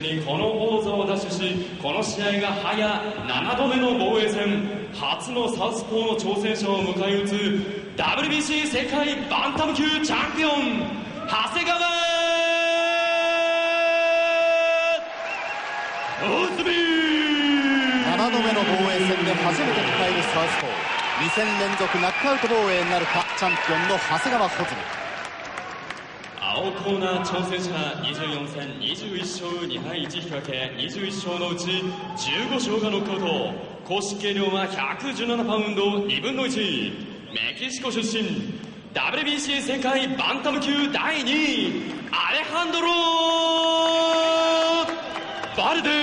この王座を奪取し、この試合が早7度目の防衛戦、初のサウスポーの挑戦者を迎え撃つ WBC 世界バンタム級チャンピオン長谷川大隅。 7度目の防衛戦で初めて迎えるサウスポー、2戦連続ナックアウト防衛になるか、チャンピオンの長谷川穂積。 青コーナー挑戦者24戦21勝2敗1引き分け、21勝のうち15勝がノックアウト。公式計量は117パウンド2分の1、メキシコ出身 WBC 世界バンタム級第2位アレハンドロ・バルデ。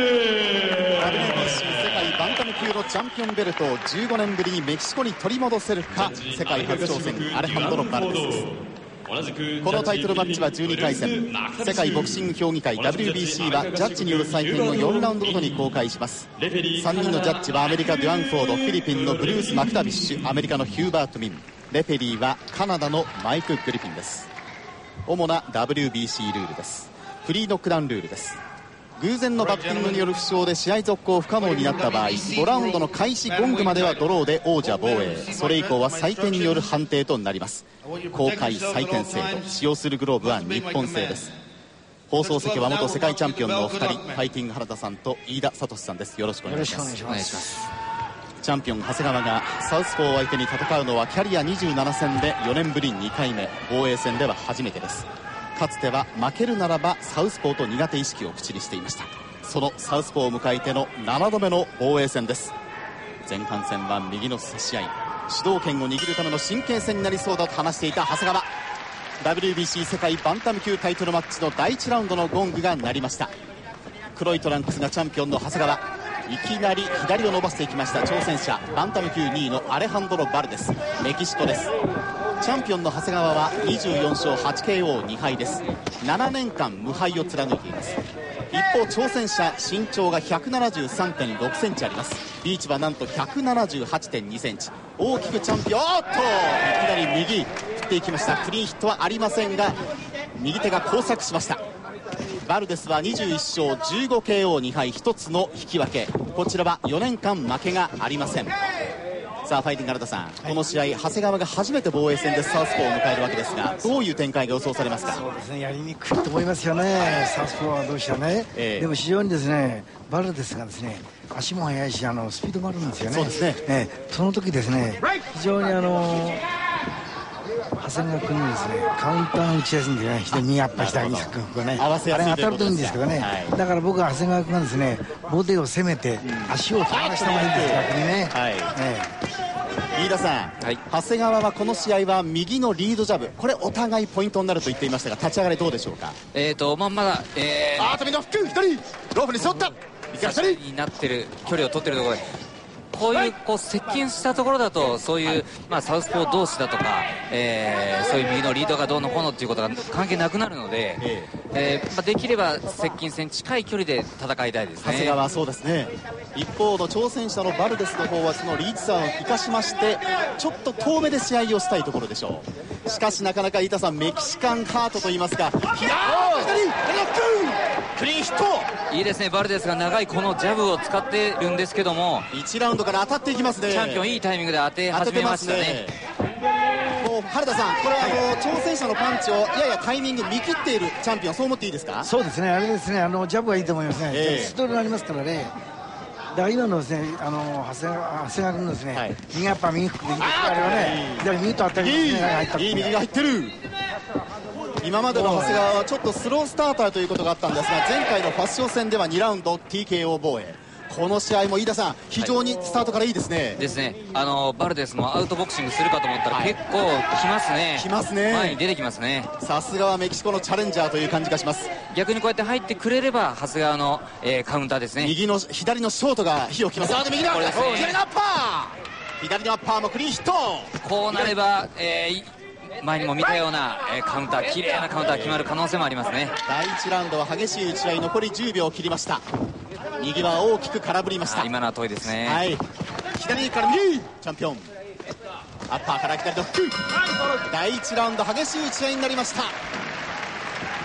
WBC 世界バンタム級のチャンピオンベルトを15年ぶりにメキシコに取り戻せるか、世界初挑戦アレハンドロ・バルデス。このタイトルマッチは12回戦、世界ボクシング評議会 WBC はジャッジによる採点を4ラウンドごとに公開します。3人のジャッジはアメリカデュアンフォード、フィリピンのブルース・マクタビッシュ、アメリカのヒューバート・ミン、レフェリーはカナダのマイク・グリフィンです。主な WBC ルールです。フリーノックダウンルールです。偶然のバッティングによる負傷で試合続行不可能になった場合、5ラウンドの開始ゴングまではドローで王者防衛、それ以降は採点による判定となります。公開採点制度、使用するグローブは日本製です。放送席は元世界チャンピオンのお二人、ファイティング原田さんと飯田聡さんです。よろしくお願いします。チャンピオン長谷川がサウスポーを相手に戦うのはキャリア27戦で4年ぶり2回目、防衛戦では初めてです。かつては負けるならばサウスポーと苦手意識を口にしていました。そのサウスポーを迎えての7度目の防衛戦です。前半戦は右の差し合い、主導権を握るための神経戦になりそうだと話していた長谷川。 WBC 世界バンタム級タイトルマッチの第1ラウンドのゴングが鳴りました。黒いトランクスがチャンピオンの長谷川、いきなり左を伸ばしていきました。挑戦者バンタム級2位のアレハンドロ・バルデス、メキシコです。チャンピオンの長谷川は24勝 8KO2 敗です。7年間無敗を貫いています。一方挑戦者、身長が 173.6 センチあります。リーチはなんと 178.2 センチ。大きくチャンピオン、おっといきなり右振っていきました。クリーンヒットはありませんが右手が交錯しました。バルデスは21勝 15KO2 敗1つの引き分け、こちらは4年間負けがありません。さあファイティング原田さん、この試合長谷川が初めて防衛戦でサウスポーを迎えるわけですが、どういう展開が予想されますか？ そうですね、やりにくいと思いますよね、サウスポーはどうしたらね、でも非常にですね、バルデスがですね、足も速いしスピードもあるんですよね。 そうですね、 その時ですね、非常に長谷川君にですね、カウンター打ちやすいんでね、左にやっぱ左にね、 合わせやすいということですか。 あれ当たるといいんですけどね、だから僕は長谷川君がですね、ボディを攻めて足を飛ばした方がいいんです、逆にね。 飯田さん、長谷川はこの試合は右のリードジャブ、これお互いポイントになると言っていましたが、立ち上がりどうでしょうか？ まだ飛びのフック左ロープに沿ったになってる距離を取ってるところで、こういう接近したところだと、そういう、サウスポー同士だとか、そういう右のリードがどうのこうのっていうことが関係なくなるので、できれば接近戦近い距離で戦いたいですね。 長谷川はそうですね。一方の挑戦者のバルデスの方はそのリーチ差を生かしまして、ちょっと遠めで試合をしたいところでしょう。しかしなかなか飯田さん、メキシカンハートといいますか、クリーンヒットいいですね。バルデスが長いこのジャブを使ってるんですけども、 1ラウンドから当たっていきますね。 チャンピオンいいタイミングで当て始めましたね。 もう原田さん、これは挑戦者のパンチをややタイミング見切っているチャンピオン、そう思っていいですか？ そうですね、あれですね、ジャブがいいと思いますね。ストールがありますからね。だから今のですね、長谷川君のですね、右アッパー右フックでいいですか？あれはね、左右と当たりですね。 いい右が入ってる。今までの長谷川はちょっとスロースターターということがあったんですが、前回のファッション戦では2ラウンド TKO 防衛。この試合も飯田さん、非常にスタートからいいですね。 ですね。バルデスもアウトボクシングするかと思ったら、結構来ますね。 来ますね。 前に出てきますね。 さすがはメキシコのチャレンジャーという感じがします。 逆にこうやって入ってくれれば長谷川の、カウンターですね。 左のショートが火を切ります。右だ。左のアッパー。左のアッパーもクリーンヒット。 こうなれば、前にも見たような、カウンター、綺麗なカウンター決まる可能性もありますね。 第1ラウンドは激しい打ち合い、残り10秒を切りました。右は大きく空振りました。 今のは遠いですね。 左から右、チャンピオンアッパーから左のフック。第1ラウンド激しい打ち合いになりました。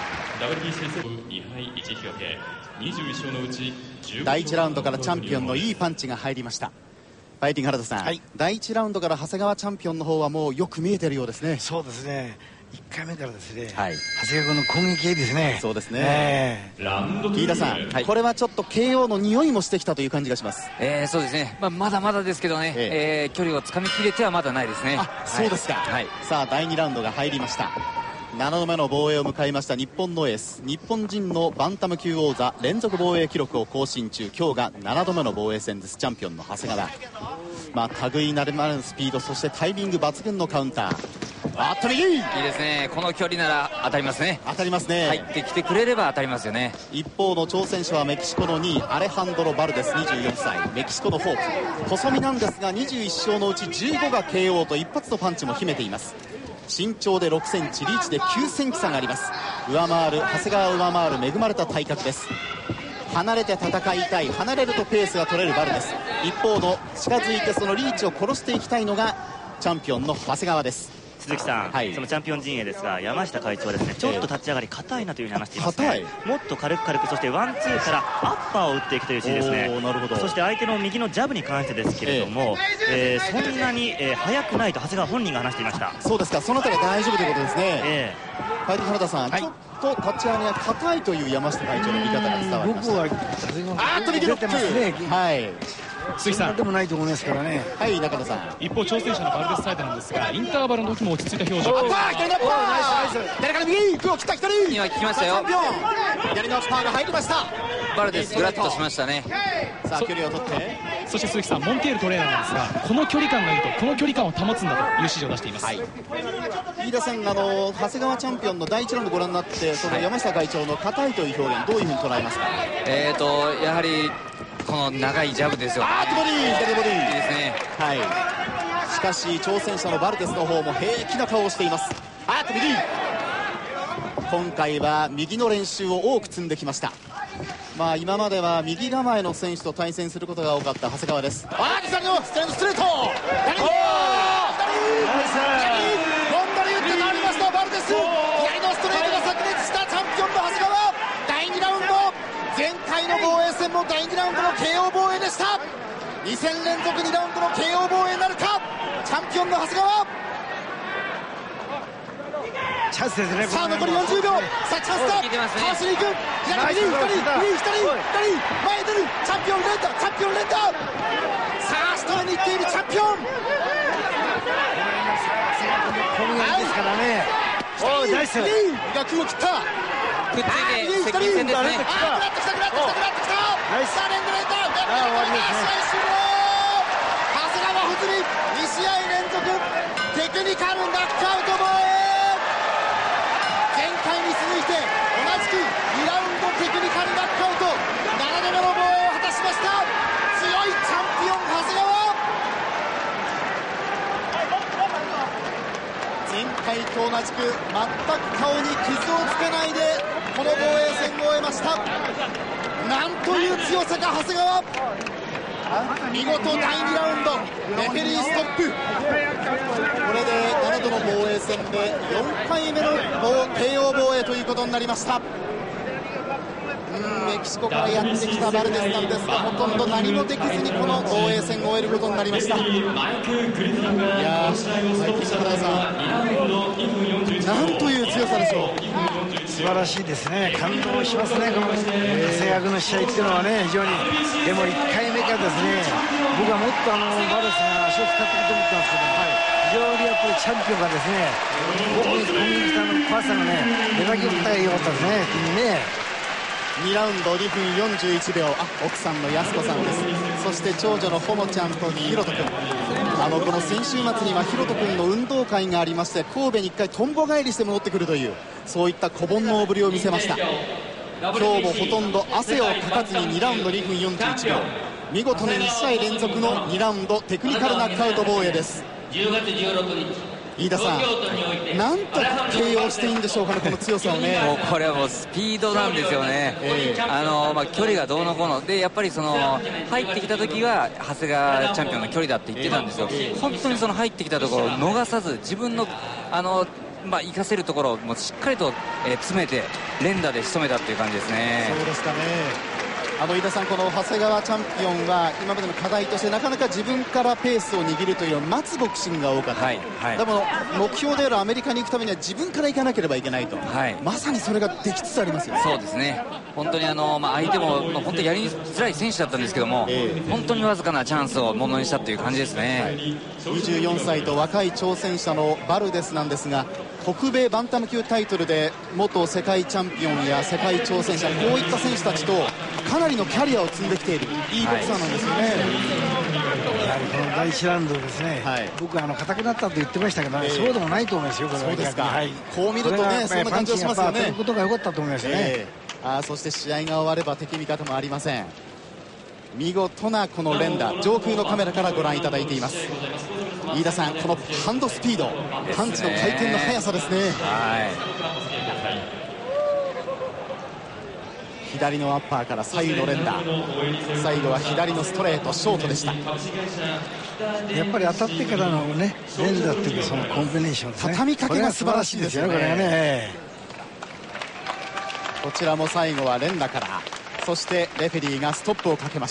第1ラウンドからチャンピオンのいいパンチが入りました。ファイティング原田さん、はい、第1ラウンドから長谷川チャンピオンの方はもうよく見えてるようですね。 そうですね、1回目からですね、はい、長谷川君の攻撃ですね。 そうですね、飯田さん、はい、これはちょっと KO の匂いもしてきたという感じがします。 そうですね、まだまだですけどね、距離をつかみきれてはまだないですね。 そうですか、はい、さあ第2ラウンドが入りました。7度目の防衛を迎えました日本のエース、日本人のバンタム級王座連続防衛記録を更新中、今日が7度目の防衛戦です。チャンピオンの長谷川、類いなるまるスピード、そしてタイミング抜群のカウンター。右いいですね、この距離なら当たりますね。 当たりますね、 入ってきてくれれば当たりますよね。 一方の挑戦者はメキシコの2位アレハンドロ・バルデス24歳、メキシコのホープ、細身なんですが21勝のうち15が KO と一発のパンチも秘めています。身長で6センチ、リーチで9センチ差があります。長谷川を上回る恵まれた体格です。離れて戦いたい、離れるとペースが取れるバルデス、一方の近づいてそのリーチを殺していきたいのがチャンピオンの長谷川です。 鈴木さん、はい、そのチャンピオン陣営ですが、山下会長はですね、ちょっと立ち上がり硬いなというふうに話していますね。もっと軽く、そしてワンツーからアッパーを打っていくという指示ですね。 なるほど。 そして相手の右のジャブに関してですけれども、そんなに、速くないと長谷川本人が話していました。 そうですか、その辺りは大丈夫ということですね。ファイト原田さん、はい、ちょっと立ち上げが硬いという山下会長の見方が伝わりました。 僕は右ロック、はい、 鈴木さんでもないと思いますからね。 はい、中田さん。 一方挑戦者のバルデスサイドなんですが、インターバルの時も落ち着いた表情。 左から右、グー、来た左。 今聞きましたよ。 左のアッパーが入りました。 バルデスグラッとしましたね。 さあ距離を取って、 そして鈴木さん、モンテールトレーナーなんですが、この距離感がいるとこの距離感を保つんだという指示を出しています。はい、 飯田さん、長谷川チャンピオンの第1ラウンドご覧になって、その山下会長の硬いという表現、どういうふうに捉えますか。 やはりこの長いジャブですよ。 ボディー、左ボディー、 いいですね。 はい、しかし挑戦者のバルデスの方も平気な顔をしています。右、今回は右の練習を多く積んできました。今までは右構えの選手と対戦することが多かった長谷川です。左のストレート、ボンダリ打って回りました。バルデス、左のストレートが炸裂したチャンピオンの長谷川。第2ラウンド、前回の防衛戦も第2ラウンドの KO 防衛でした。2戦連続2ラウンドの KO 防衛になるか、チャンピオンの長谷川。 チャンスですね。 さあ残り40秒、さあチャンスだ。かわしに行く、左、前出る、チャンピオン連打、さあ仕留めに行っているチャンピオン。 ナイスからね。ナイス。 磨きを切った。 くっついて接近戦ですね。 グラッときた。ナイス。さあ連打。終わりですね。長谷川穂積、2試合連続テクニカルノックアウト防衛。前回に続いて同じく2ラウンドテクニカルノックアウト、7度目の防衛を果たしました。強いチャンピオン長谷川。前回と同じく全く顔に傷をつけないでこの防衛戦を終えました。なんという強さか長谷川。見事第2ラウンドレフェリーストップ。これで7度の防衛戦で4回目のKO防衛ということになりました。メキシコからやってきたバルデスなんですが、ほとんど何もできずにこの防衛戦を終えることになりました。いやー、最近原田さん、なんという強さでしょう。 素晴らしいですね。感動しますね、この長谷川君の試合っていうのはね、非常に。でも1回目からですね、僕はもっとバルデスが足を使っていくと思ったんですけど、非常にやっぱりチャンピオンがですね、攻撃したの怖さがね、出なきゃよかったですね、君ね。 2ラウンド2分41秒、奥さんの安子さんです。そして長女のほのちゃんとひろとくん。この先週末にはひろとくんの運動会がありまして、神戸に1回とんぼ返りして戻ってくるという、そういった小煩悩ぶりを見せました。今日もほとんど汗をかかずに2ラウンド2分41秒、見事に2試合連続の2ラウンドテクニカルナックアウト防衛です。10月16日、飯田さん、なんと形容していいんでしょうかね、この強さをね。 もうこれはもうスピードなんですよね。距離がどうのこうので、やっぱり入ってきた時は長谷川チャンピオンの距離だって言ってたんですよ。本当に入ってきたところを逃さず、自分の活かせるところをもうしっかりと、詰めて連打で仕留めたっていう感じですね。 そうですかね。飯田さん、この長谷川チャンピオンは今までの課題としてなかなか自分からペースを握るというのを待つボクシングが多かった、でも目標であるアメリカに行くためには自分から行かなければいけないと、まさにそれができつつありますよね。 そうですね、本当に相手も本当にやりづらい選手だったんですけども、本当にわずかなチャンスをものにしたという感じですね。 24歳と若い挑戦者のバルデスなんですが、北米バンタム級タイトルで元世界チャンピオンや世界挑戦者、こういった選手たちとかなりのキャリアを積んできているいいボクサーなんですよね。 やはりこの第1ラウンドですね、僕硬くなったと言ってましたけど、そうでもないと思いますよ。これはそうですか、こう見るとね、そんな感じがしますよね。 当たることが良かったと思いますよね。 そして試合が終われば敵味方もありません。見事なこの連打、上空のカメラからご覧いただいています。飯田さん、このハンドスピード、パンチの回転の速さですね。左のアッパーから左右の連打、最後は左のストレートショートでした。 やっぱり当たってからのね、連打っていうそのコンビネーションですね、 畳みかけが素晴らしいですよね。 これはね、 こちらも最後は連打から、そしてレフェリーがストップをかけました。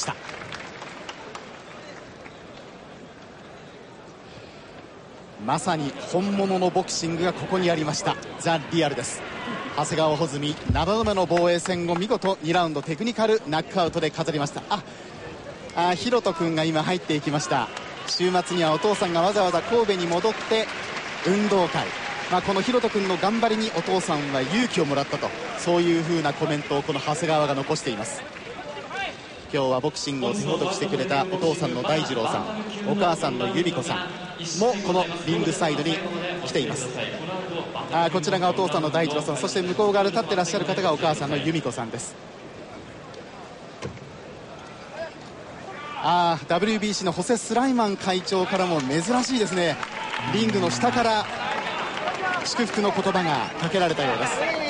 まさに本物のボクシングがここにありました。ザ・リアルです。長谷川穂積、7度目の防衛戦を見事2ラウンドテクニカルナックアウトで飾りました。ひろと君が今入っていきました。週末にはお父さんがわざわざ神戸に戻って運動会、このひろと君の頑張りにお父さんは勇気をもらったと、そういう風なコメントをこの長谷川が残しています。今日はボクシングを手ほどきしてくれたお父さんの大二郎さん、お母さんの由美子さんもこのリングサイドに来ています。こちらがお父さんの大二郎さん、そして向こう側で立ってらっしゃる方がお母さんの由美子さんです。WBC のホセ・スライマン会長からも珍しいですね、リングの下から祝福の言葉がかけられたようです。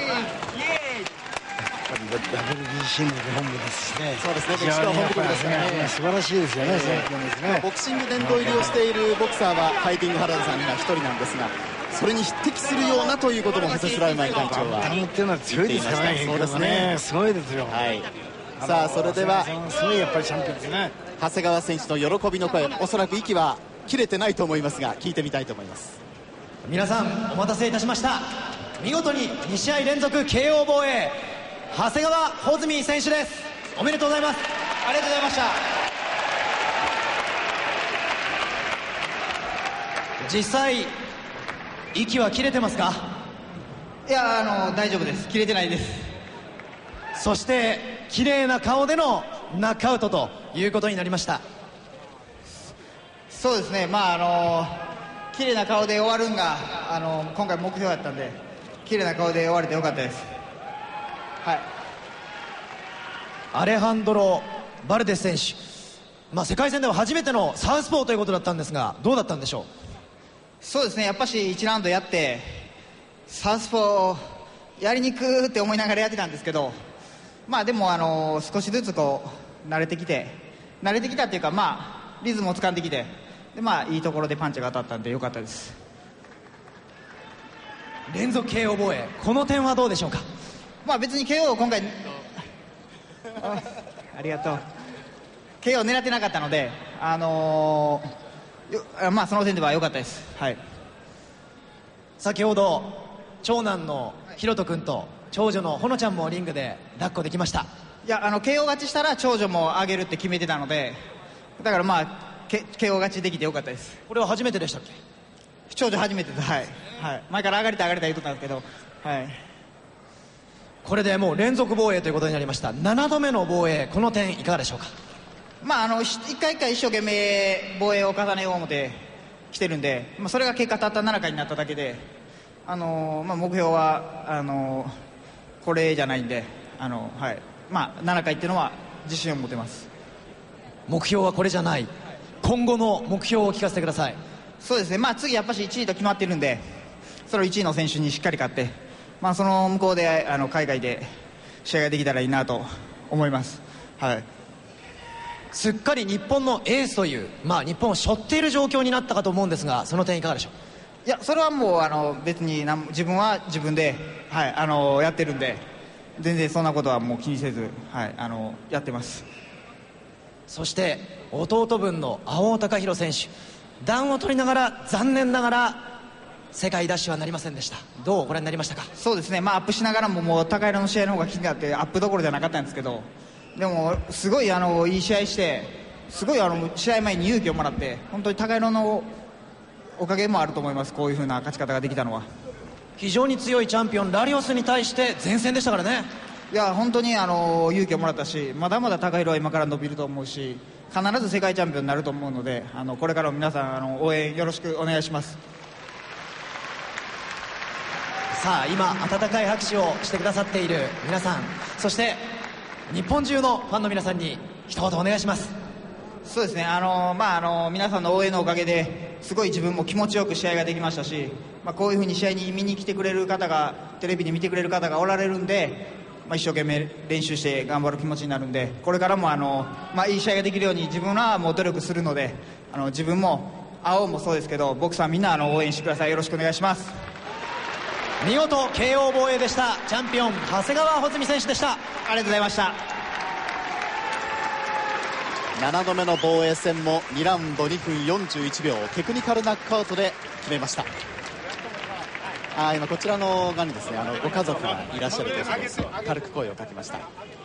WBC の本部ですしね。 そうですね、メキシコは本部ですね。 素晴らしいですよね。 ボクシング殿堂入りをしているボクサーはファイティング原田さんが一人なんですが、それに匹敵するようなということもホセ・スライマン会長はっていうのは強いですからね。そうですね、すごいですよ。 さあ、それではすごいやっぱりチャンピオンですね。 長谷川選手の喜びの声、おそらく息は切れてないと思いますが、聞いてみたいと思います。 皆さんお待たせいたしました。見事に2試合連続 KO 防衛、長谷川穂積選手です。おめでとうございます。ありがとうございました。実際息は切れてますか？ いや、大丈夫です。切れてないです。 そして綺麗な顔でのナックアウトということになりました。 そうですね、綺麗な顔で終わるんが今回目標だったんで、綺麗な顔で終われてよかったです。 アレハンドロ・バルデス選手、世界戦では初めてのサウスポーということだったんですが、どうだったんでしょう？ そうですね、やっぱし1ラウンドやってサウスポーやりにくって思いながらやってたんですけど、でも少しずつ慣れてきたっていうか、リズムを掴んできて、でいいところでパンチが当たったんでよかったです。 連続 KO 防衛、この点はどうでしょうか？ 別に KO を今回ありがとう KO を狙ってなかったので、その点では良かったです。 先ほど長男のひろと君と長女のほのちゃんもリングで抱っこできました。 いや、KO 勝ちしたら長女もあげるって決めてたので、だからKO 勝ちできてよかったです。 これは初めてでしたっけ？ 長女初めてです。前から上がりたい言うとったんですけど、 これでもう連続防衛ということになりました。7度目の防衛、この点いかがでしょうか？ 一回一回一生懸命防衛を重ねよう思ってきてるんで、それが結果たった7回になっただけで、目標はこれじゃないんで、7回っていうのは自信を持てます。 目標はこれじゃない、今後の目標を聞かせてください。 そうですね、次やっぱし1位と決まってるんで、それを1位の選手にしっかり勝って、その向こうで海外で試合ができたらいいなと思います。 すっかり日本のエースという、日本を背負っている状況になったかと思うんですが、その点いかがでしょう？ いや、それはもう別に自分は自分で、はい、やってるんで、全然そんなことはもう気にせず、はい、やってます。 そして弟分の青尾貴弘選手、段を取りながら残念ながら世界ダッシュはなりませんでした。どうご覧になりましたか？ そうですね、アップしながらももう高色の試合の方が気になってアップどころじゃなかったんですけど、でもすごいいい試合して、すごい試合前に勇気をもらって、本当に高色のおかげもあると思います。こういう風な勝ち方ができたのは。 非常に強いチャンピオンラリオスに対して前線でしたからね。 いや、本当に勇気をもらったし、まだまだ高色は今から伸びると思うし、必ず世界チャンピオンになると思うので、これからも皆さん応援よろしくお願いします。 さあ、今温かい拍手をしてくださっている皆さん、そして日本中のファンの皆さんに一言お願いします。 そうですね、皆さんの応援のおかげですごい自分も気持ちよく試合ができましたし、こういうふうに試合に見に来てくれる方が、テレビで見てくれる方がおられるんで、一生懸命練習して頑張る気持ちになるんで、これからもいい試合ができるように自分はもう努力するので、自分も青もそうですけど、ボクサーみんな応援してください。よろしくお願いします。 見事 KO 防衛でした。チャンピオン長谷川穂積選手でした。 ありがとうございました。 7度目の防衛戦も2ラウンド2分41秒テクニカルナックアウトで決めました。今こちらの側にですね、ご家族がいらっしゃるということで軽く声をかけました。